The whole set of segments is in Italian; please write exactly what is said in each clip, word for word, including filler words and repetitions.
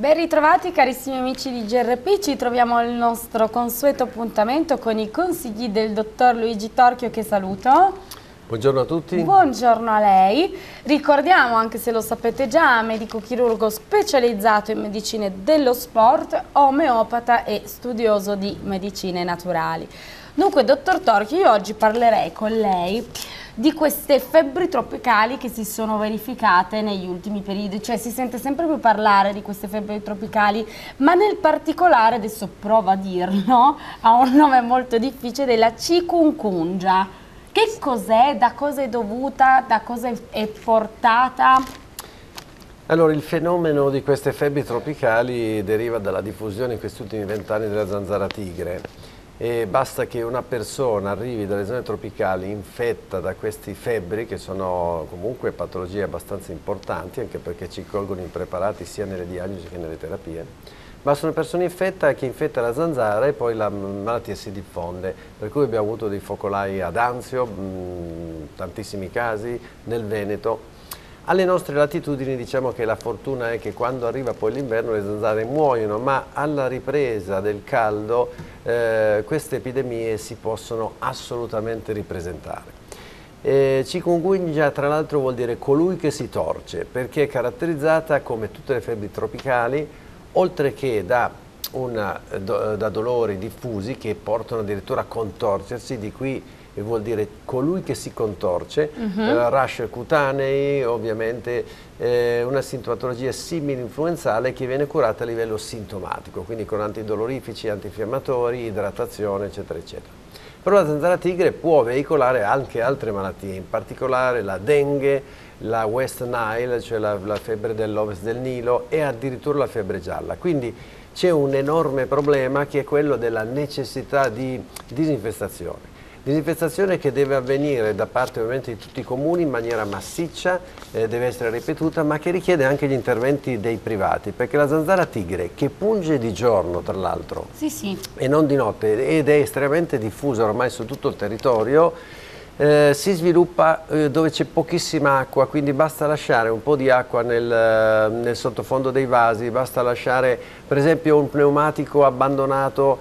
Ben ritrovati carissimi amici di G R P, ci troviamo al nostro consueto appuntamento con i consigli del dottor Luigi Torchio, che saluto. Buongiorno a tutti. Buongiorno a lei. Ricordiamo, anche se lo sapete già, medico chirurgo specializzato in medicine dello sport, omeopata e studioso di medicine naturali. Dunque, dottor Torchio, io oggi parlerei con lei di queste febbri tropicali che si sono verificate negli ultimi periodi, cioè si sente sempre più parlare di queste febbri tropicali, ma nel particolare, adesso provo a dirlo, ha un nome molto difficile, della chikungunya. Che cos'è? Da cosa è dovuta? Da cosa è portata? Allora, il fenomeno di queste febbri tropicali deriva dalla diffusione in questi ultimi vent'anni della zanzara tigre. E basta che una persona arrivi dalle zone tropicali infetta da questi febbri, che sono comunque patologie abbastanza importanti, anche perché ci colgono impreparati sia nelle diagnosi che nelle terapie. Basta una persona infetta che infetta la zanzara e poi la malattia si diffonde, per cui abbiamo avuto dei focolai ad Anzio, mh, tantissimi casi, nel Veneto. Alle nostre latitudini diciamo che la fortuna è che quando arriva poi l'inverno le zanzare muoiono, ma alla ripresa del caldo eh, queste epidemie si possono assolutamente ripresentare. Eh, chikungunya tra l'altro vuol dire colui che si torce, perché è caratterizzata come tutte le febbri tropicali, oltre che da, una, do, da dolori diffusi che portano addirittura a contorcersi, di qui vuol dire colui che si contorce, uh-huh. eh, rash cutanei, ovviamente eh, una sintomatologia simile influenzale che viene curata a livello sintomatico, quindi con antidolorifici, antinfiammatori, idratazione, eccetera, eccetera. Però la zanzara tigre può veicolare anche altre malattie, in particolare la dengue, la West Nile, cioè la, la febbre dell'Ovest del Nilo, e addirittura la febbre gialla. Quindi c'è un enorme problema che è quello della necessità di disinfestazione. Disinfestazione che deve avvenire da parte ovviamente di tutti i comuni in maniera massiccia, eh, deve essere ripetuta, ma che richiede anche gli interventi dei privati, perché la zanzara tigre, che punge di giorno tra l'altro, sì, sì. e non di notte, ed è estremamente diffusa ormai su tutto il territorio, Eh, si sviluppa eh, dove c'è pochissima acqua, quindi basta lasciare un po' di acqua nel, nel sottofondo dei vasi, basta lasciare per esempio un pneumatico abbandonato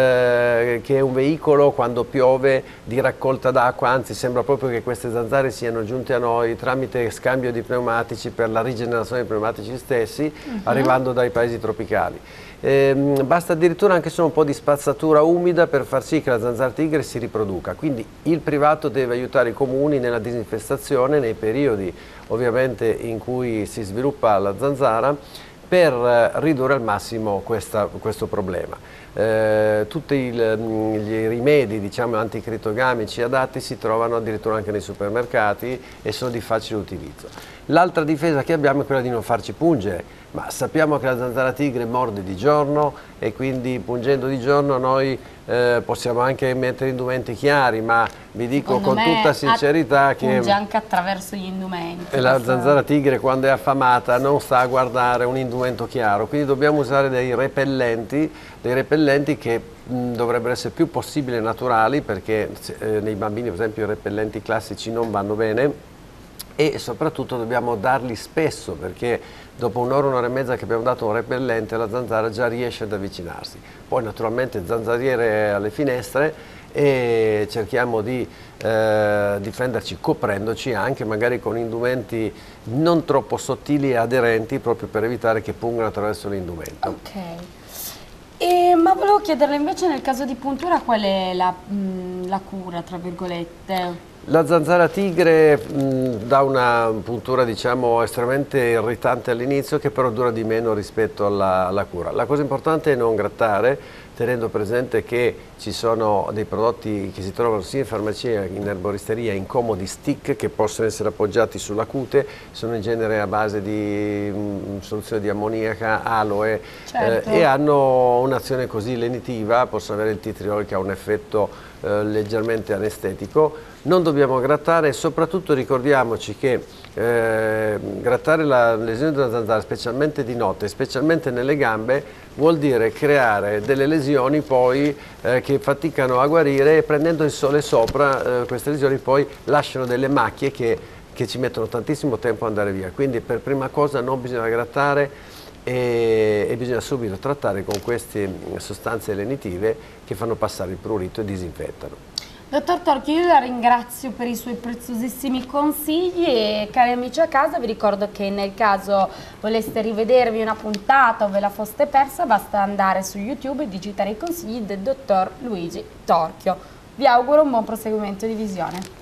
eh, che è un veicolo quando piove di raccolta d'acqua, anzi sembra proprio che queste zanzare siano giunte a noi tramite scambio di pneumatici per la rigenerazione dei pneumatici stessi, uh-huh. arrivando dai paesi tropicali. Eh, basta addirittura anche solo un po' di spazzatura umida per far sì che la zanzara tigre si riproduca, quindi il privato deve aiutare i comuni nella disinfestazione nei periodi ovviamente in cui si sviluppa la zanzara per ridurre al massimo questa, questo problema. Eh, tutti il, gli rimedi diciamo, anticritogamici adatti si trovano addirittura anche nei supermercati e sono di facile utilizzo. L'altra difesa che abbiamo è quella di non farci pungere, ma sappiamo che la zanzara tigre morde di giorno e quindi pungendo di giorno noi eh, possiamo anche mettere indumenti chiari, ma vi dico Secondo con tutta sincerità che punge anche attraverso gli indumenti. La questo... zanzara tigre quando è affamata non sta a guardare un indumento chiaro, quindi dobbiamo usare dei repellenti, dei repellenti che mh, dovrebbero essere più possibile naturali, perché eh, nei bambini per esempio i repellenti classici non vanno bene, e soprattutto dobbiamo darli spesso, perché dopo un'ora, un'ora e mezza che abbiamo dato un repellente la zanzara già riesce ad avvicinarsi. Poi naturalmente zanzariere alle finestre e cerchiamo di eh, difenderci coprendoci anche magari con indumenti non troppo sottili e aderenti, proprio per evitare che pungano attraverso l'indumento. Ok. E, ma volevo chiederle invece nel caso di puntura qual è la, mh, la cura, tra virgolette? La zanzara tigre mh, dà una puntura diciamo estremamente irritante all'inizio, che però dura di meno rispetto alla, alla cura. La cosa importante è non grattare, tenendo presente che ci sono dei prodotti che si trovano sia in farmacia che in erboristeria, in comodi stick che possono essere appoggiati sulla cute, sono in genere a base di mh, soluzione di ammoniaca, aloe, certo. eh, e hanno un'azione così lenitiva, possono avere il tea tree che ha un effetto eh, leggermente anestetico. Non dobbiamo grattare e soprattutto ricordiamoci che eh, grattare la lesione della zanzara, specialmente di notte, specialmente nelle gambe, vuol dire creare delle lesioni poi eh, che faticano a guarire, e prendendo il sole sopra eh, queste lesioni poi lasciano delle macchie che, che ci mettono tantissimo tempo ad andare via. Quindi per prima cosa non bisogna grattare, e, e bisogna subito trattare con queste sostanze lenitive che fanno passare il prurito e disinfettano. Dottor Torchio, io la ringrazio per i suoi preziosissimi consigli e cari amici a casa vi ricordo che nel caso voleste rivedervi una puntata o ve la foste persa basta andare su YouTube e digitare i consigli del dottor Luigi Torchio. Vi auguro un buon proseguimento di visione.